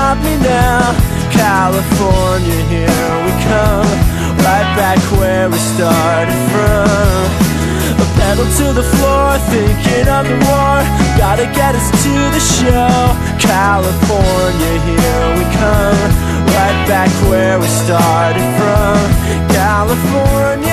stop me now. California, here we come, right back where we started from. A pedal to the floor, thinking of the war, gotta get us to the show. California, here we come, right back where we started from. California.